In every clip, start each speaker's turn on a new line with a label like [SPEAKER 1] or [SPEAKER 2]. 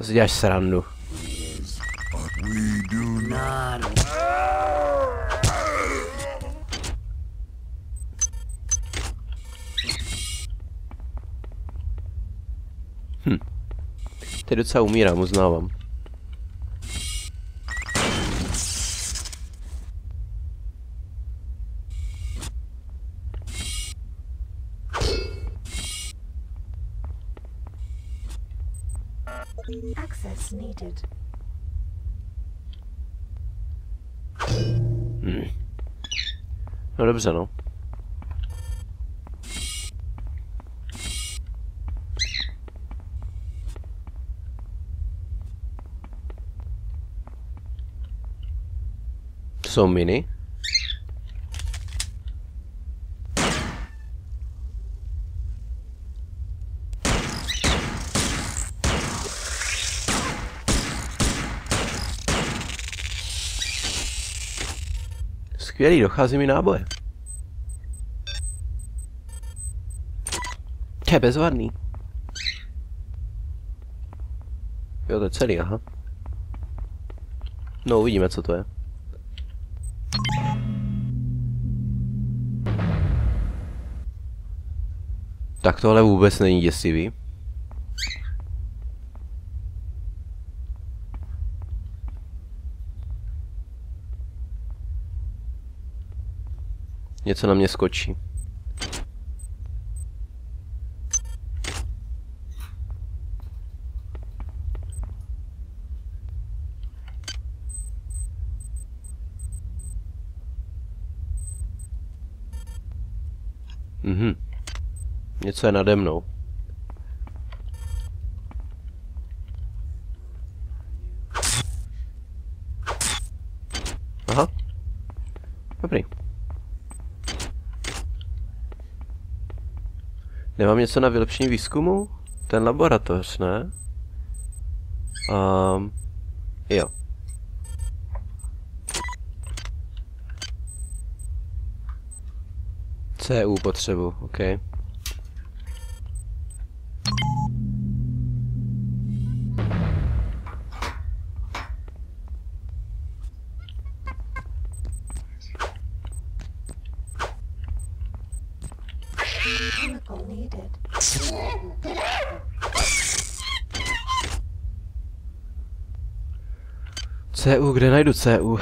[SPEAKER 1] To si děláš srandu. Teď docela umírám, uznávám.
[SPEAKER 2] Access needed.
[SPEAKER 1] No dobře, no. To jsou miny. Skvělý, dochází mi náboje. To je bezvadný. Jo, to je celý, aha. No, uvidíme, co to je. Tak tohle vůbec není děsivý. Něco na mě skočí. Něco je nade mnou. Aha. Dobrý. Nemám něco na vylepšení výzkumu? Ten laboratoř, ne? Jo. CU potřebu, OK.
[SPEAKER 2] Chemical needed.
[SPEAKER 1] CU, kde najdu CU?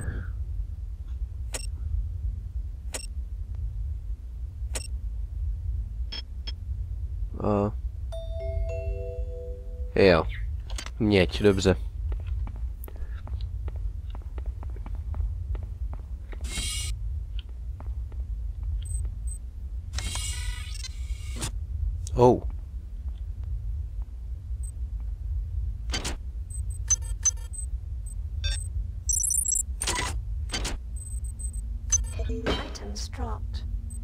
[SPEAKER 1] Jo. Měď, dobře. Oh.
[SPEAKER 2] Items dropped.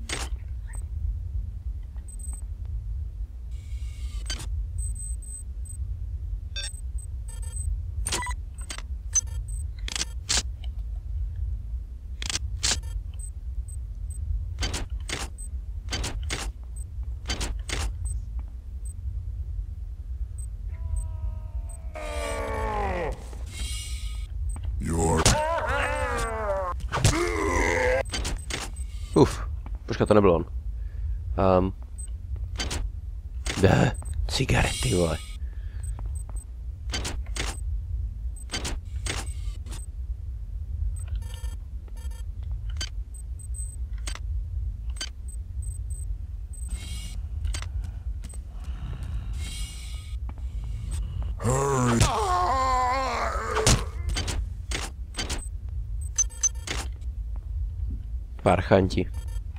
[SPEAKER 1] Počkat, to nebyl on. Cigarety, vole. Parchanti.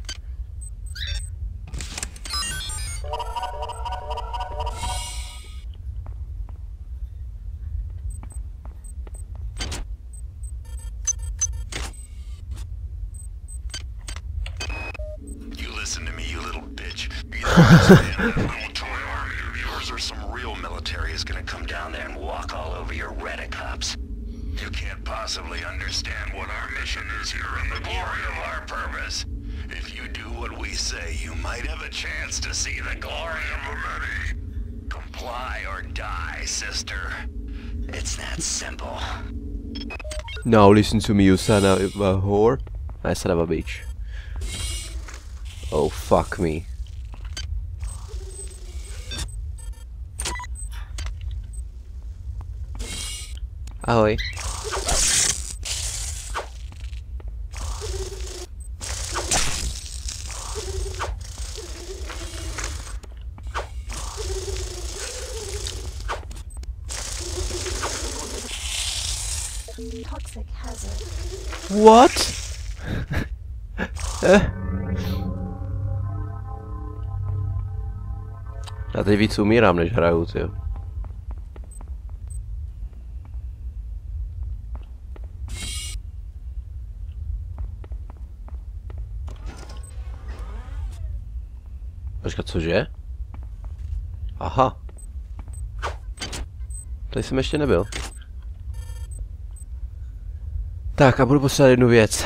[SPEAKER 3] Listen to me, you little bitch. Little toy army of yours or some real military is gonna come down there and walk all over your redicops. You can't possibly understand what our mission is here and the glory of our purpose. If you do what we say, you might have a chance to see the glory of humanity. Comply Comply or die, sister. It's that simple.
[SPEAKER 1] Now listen to me, you son of a whore. I son of a bitch. Oh, fuck me. Ahoj.
[SPEAKER 2] Toxic hazard.
[SPEAKER 1] What? Já teď víc umírám, než hraju, tyjo. Počkat, cože? Aha. Tady jsem ještě nebyl. Tak a budu posílat jednu věc.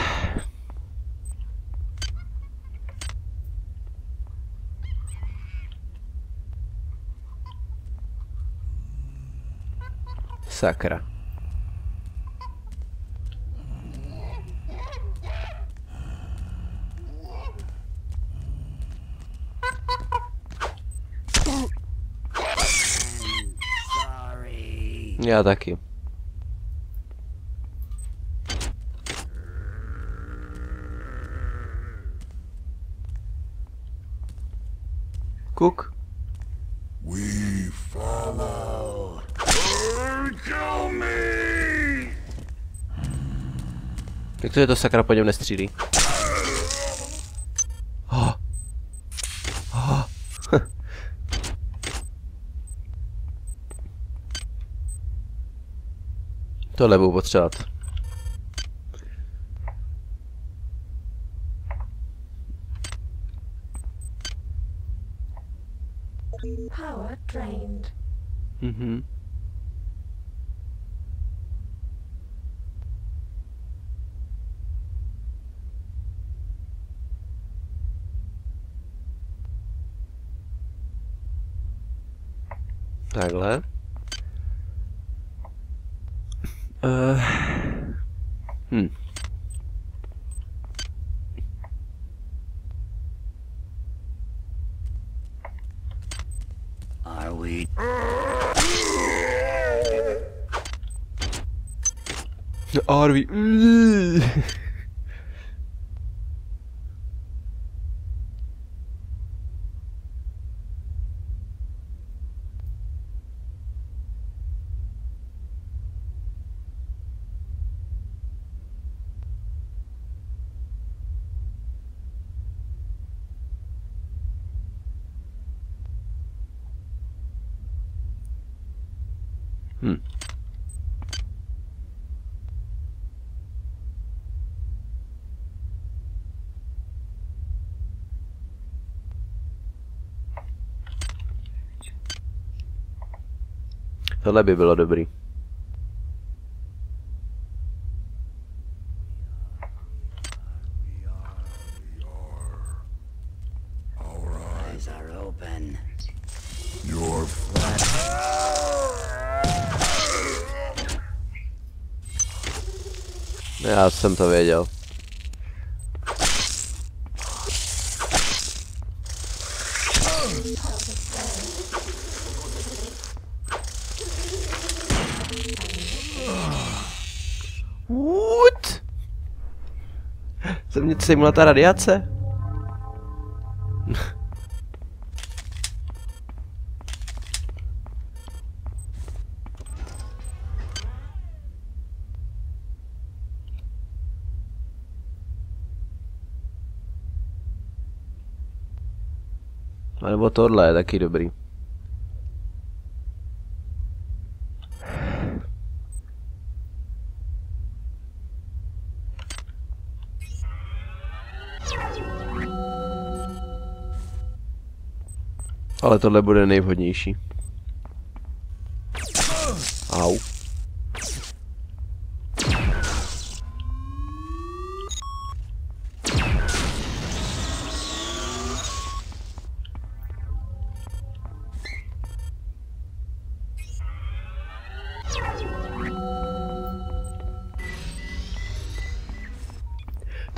[SPEAKER 1] Sakra. Já taky. Cook.
[SPEAKER 3] We follow. Kill me!
[SPEAKER 1] Jak to je to sakra po něm nestřílí? Oh. Oh. Tohle budu potřebovat.
[SPEAKER 2] Power drained.
[SPEAKER 1] Mhm. Takhle.
[SPEAKER 3] Are we?
[SPEAKER 1] Are we? Tohle by bylo dobrý.
[SPEAKER 3] Eyes are open.
[SPEAKER 1] Já jsem to věděl. What? Se měla ta radiace? A nebo tohle je taky dobrý. Ale tohle bude nejvhodnější. Au.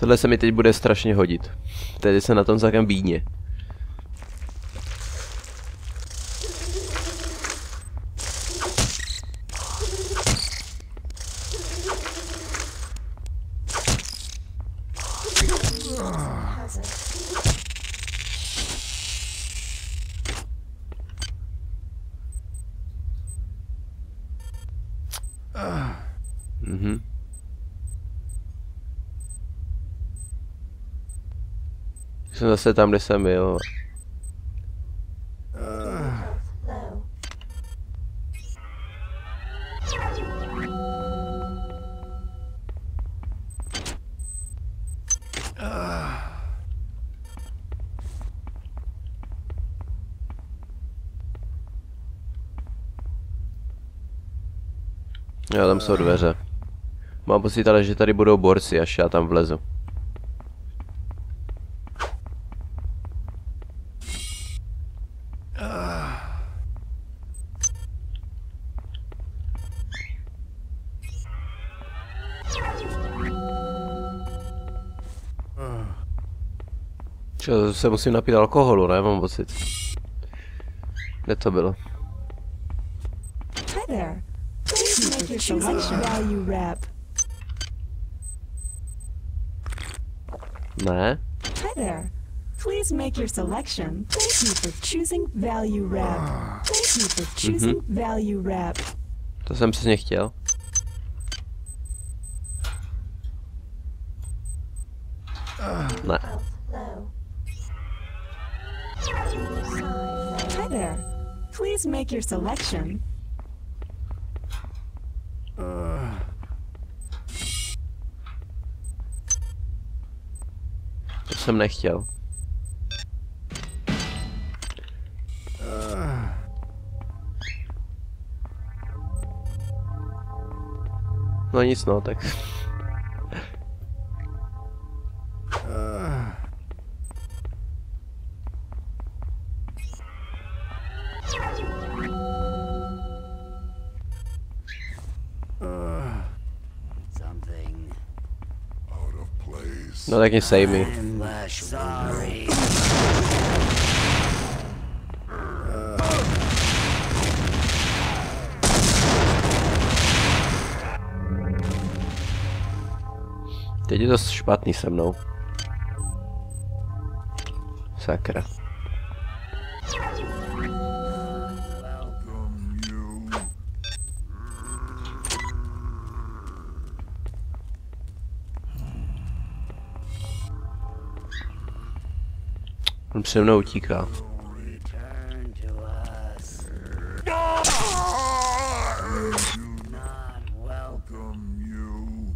[SPEAKER 1] Tohle se mi teď bude strašně hodit. Tady se na tom celkem bídně.
[SPEAKER 2] Hazard.
[SPEAKER 1] Mhm. Jsem zase tam, kde jsem byl.
[SPEAKER 2] Low.
[SPEAKER 1] Jo, tam jsou dveře. Mám pocit ale, že tady budou borci, až já tam vlezu. Čo, se musím napít alkoholu, ne? Mám pocit. Kde to bylo?
[SPEAKER 4] Hi there. Please make your selection value wrap.
[SPEAKER 1] Ne?
[SPEAKER 4] Hi there. Please make your selection. Thank you for choosing value wrap. Thank you for choosing value wrap.
[SPEAKER 1] To jsem přesně chtěl. Ne.
[SPEAKER 2] Low.
[SPEAKER 4] Hi there. Please make your selection.
[SPEAKER 1] To jsem nechtěl. No nic, no, tak.
[SPEAKER 3] Something.
[SPEAKER 5] Out of place.
[SPEAKER 1] No tak mě save me.
[SPEAKER 3] I'm sorry.
[SPEAKER 1] Teď je to špatný se mnou. Sakra.
[SPEAKER 5] Welcome you.
[SPEAKER 1] On přede mnou utíká.
[SPEAKER 3] Return to us. Not welcome.
[SPEAKER 5] Welcome you.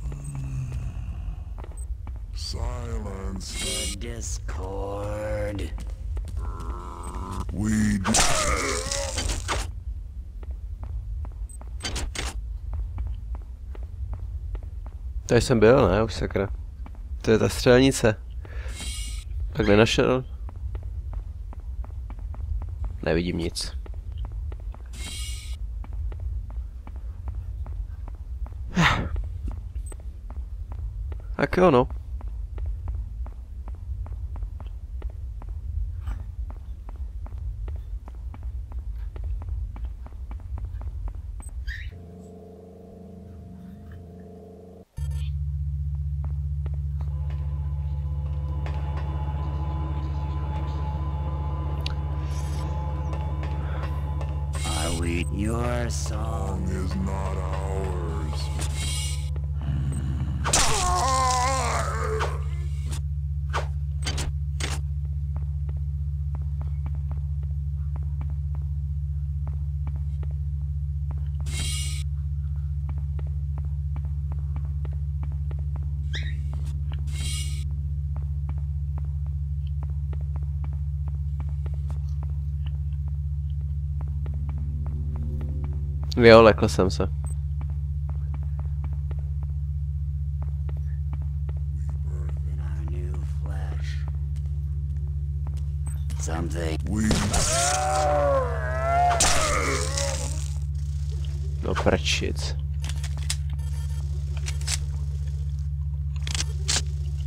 [SPEAKER 5] Silence.
[SPEAKER 3] The Discord.
[SPEAKER 5] We
[SPEAKER 1] Tady jsem byl, ne? Už sakra. To je ta střelnice. Tak nenašel? Nevidím nic. Tak jo, no.
[SPEAKER 3] Are we your song?
[SPEAKER 5] is not ours.
[SPEAKER 1] Jo, lekl jsem se.
[SPEAKER 3] In our new flesh. Something.
[SPEAKER 5] We
[SPEAKER 1] No prčic.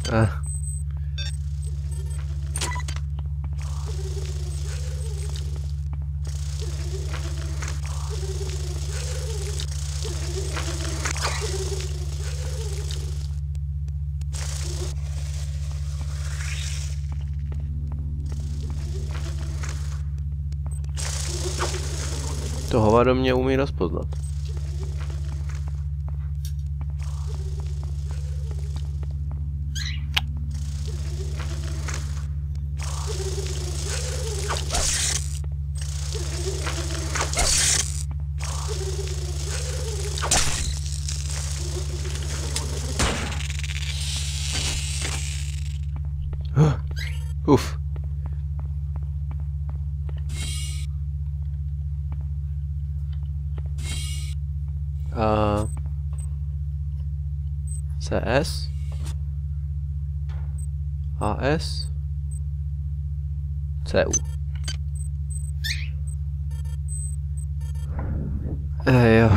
[SPEAKER 1] To hovado mě umí rozpoznat. Uf. CS AS CU. Jo.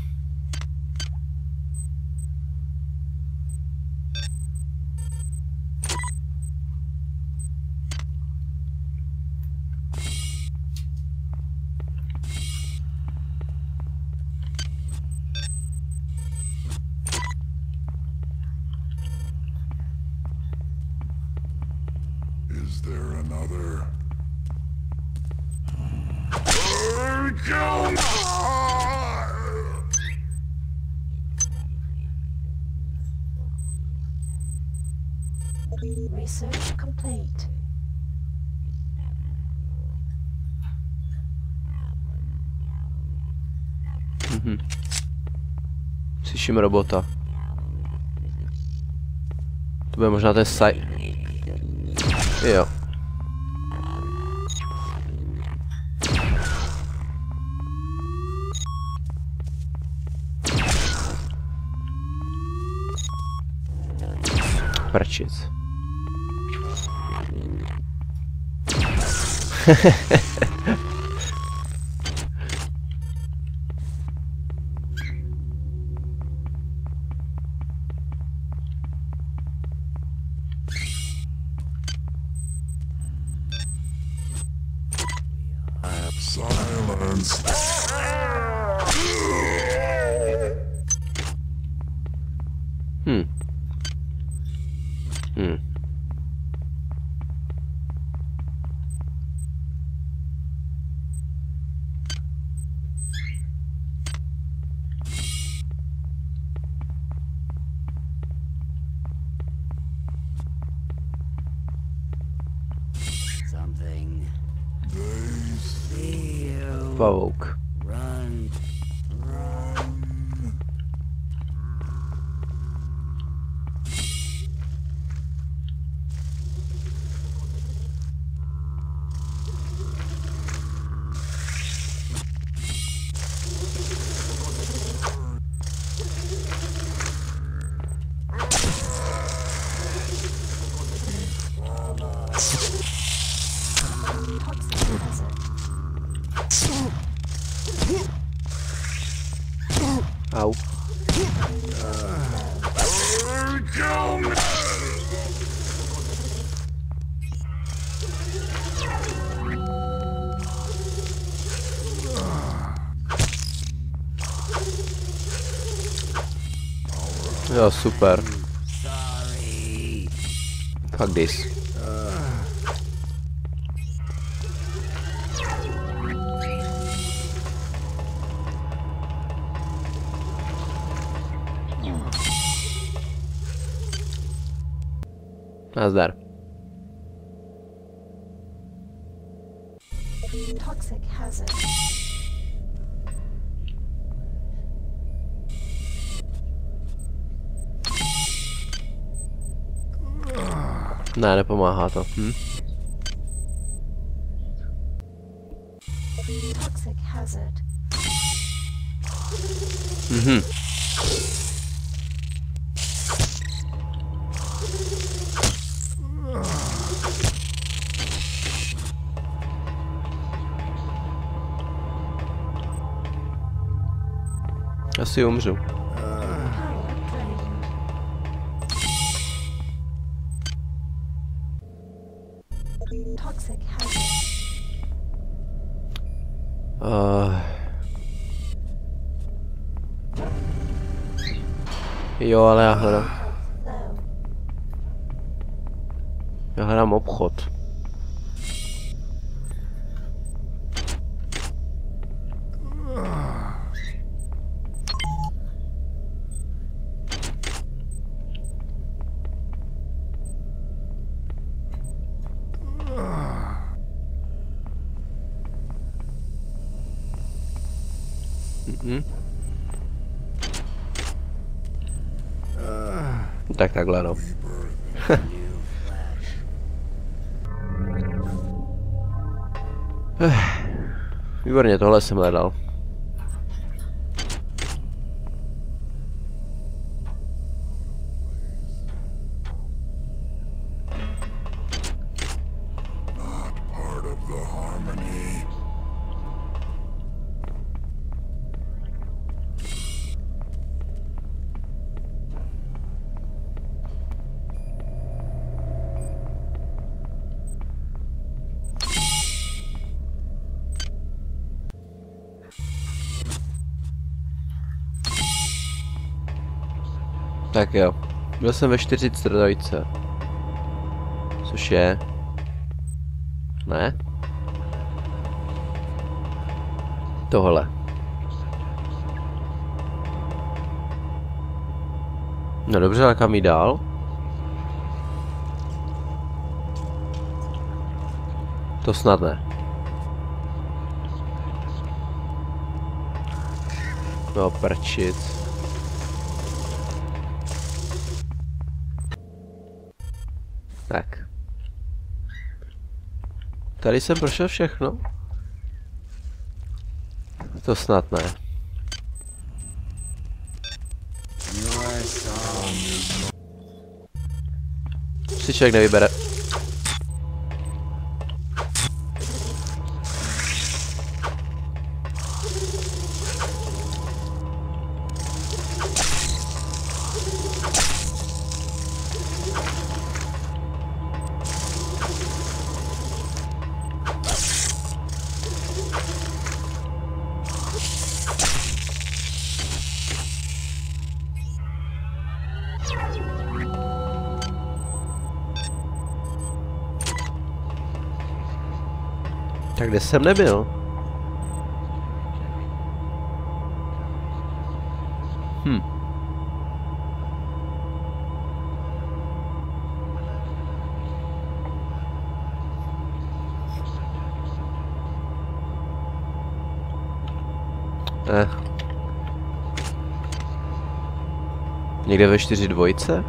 [SPEAKER 5] Is there another?
[SPEAKER 2] Research complete.
[SPEAKER 1] Slyším robota. To bude možná ten saj... Jo. Prčic.
[SPEAKER 5] Silence.
[SPEAKER 6] Something. Feel.
[SPEAKER 1] Pavouk.
[SPEAKER 6] Run.
[SPEAKER 1] Au. Jo, super.
[SPEAKER 6] Sorry.
[SPEAKER 1] Fuck this. Nazdar.
[SPEAKER 2] Toxic hazard.
[SPEAKER 1] Ne, nepomáhá to.
[SPEAKER 2] Toxic hazard.
[SPEAKER 1] Asi umřu.
[SPEAKER 2] Power drained. Toxic hazard.
[SPEAKER 1] Jo, ale já hledám.
[SPEAKER 2] Low.
[SPEAKER 1] Já hledám obchod. Tak takhle no. Výborně, tohle jsem hledal.
[SPEAKER 5] Part of the harmony.
[SPEAKER 1] Tak jo. Byl jsem ve 42. Což je... Ne? Tohle. No dobře, a kam jít dál? To snad ne. No prčit. Tak. Tady jsem prošel všechno. To snad ne. Si člověk nevybere. Tak kde jsem nebyl? Někde ve 4-2?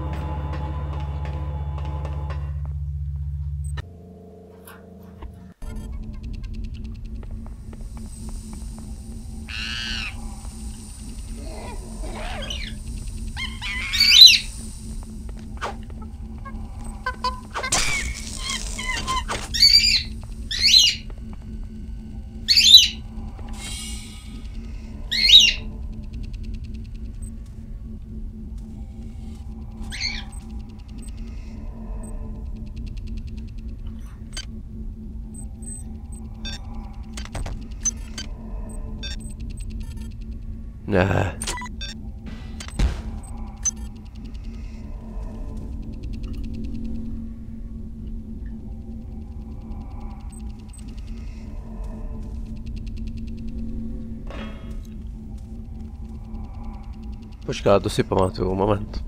[SPEAKER 1] Ne. Počkej, to si pamatuju, moment.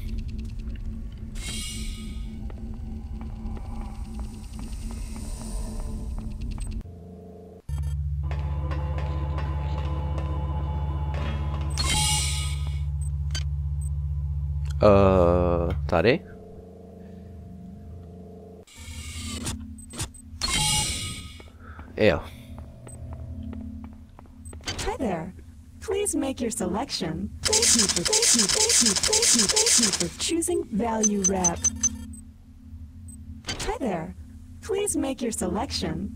[SPEAKER 1] Tady? Jo.
[SPEAKER 4] Hi there. Please make your selection. Thank you for choosing Value Wrap. Hi there. Please make your selection.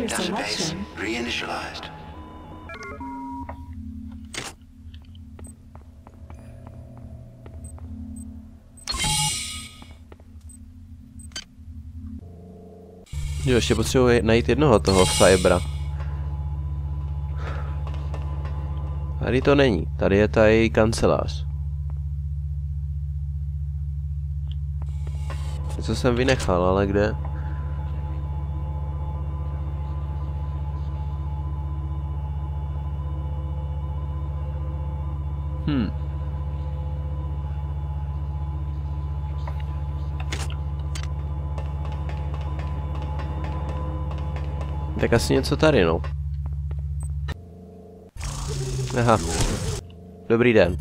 [SPEAKER 4] your
[SPEAKER 3] Database
[SPEAKER 4] selection.
[SPEAKER 3] reinitialized.
[SPEAKER 1] Jo, ještě potřebuji najít jednoho toho Cybera. Tady to není, tady je ta její kancelář. Něco jsem vynechal, ale kde? Tak asi něco tady, no. Aha. Dobrý den.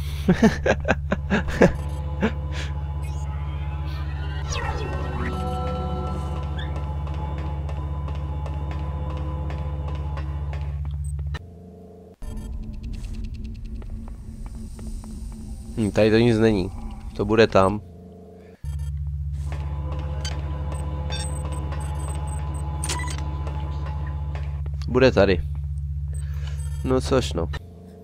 [SPEAKER 1] Tady to nic není. To bude tam. Bude tady. No což no.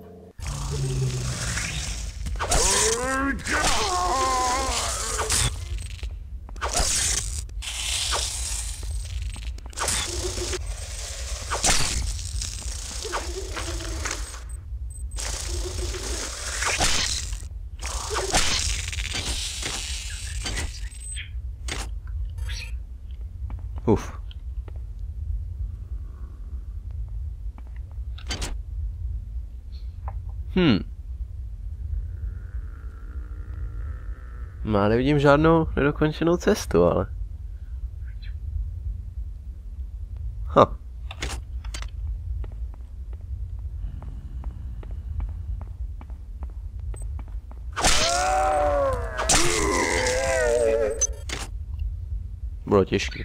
[SPEAKER 1] Uf. Já nevidím žádnou nedokončenou cestu, ale. Bylo těžký.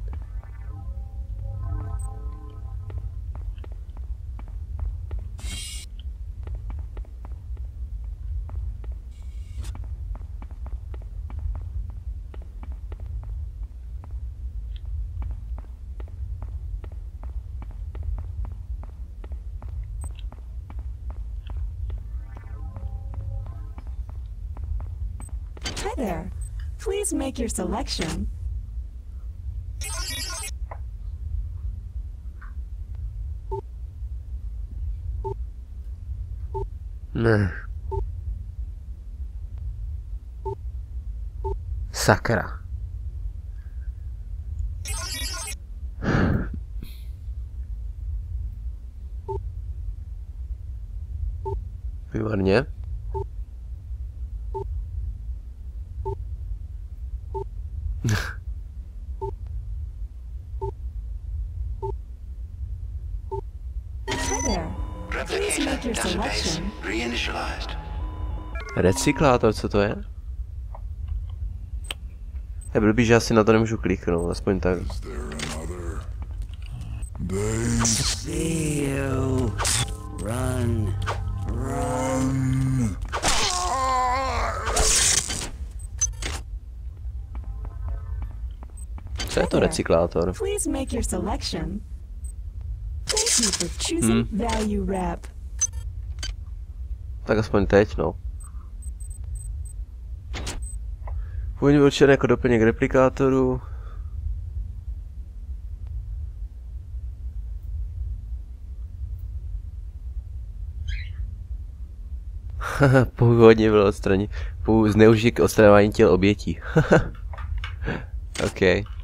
[SPEAKER 4] Hi there. Please make your selection.
[SPEAKER 1] Ne. Sakra. Výborně.
[SPEAKER 4] Hi there. Please make your
[SPEAKER 3] Database
[SPEAKER 4] selection.
[SPEAKER 3] reinitialized.
[SPEAKER 1] Recyklátor, co to je? Je blbý, že asi na to nemůžu kliknout, aspoň tak.
[SPEAKER 5] Is there another? They
[SPEAKER 6] See you. Run.
[SPEAKER 5] run.
[SPEAKER 1] Co je to recyklátor?
[SPEAKER 4] Please make your selection. Thank you for choosing Value Wrap.
[SPEAKER 1] Tak aspoň teď, no. Původně byl určen jako doplněk replikátoru. Původně bylo zneužít k odstraňování těl obětí. OK.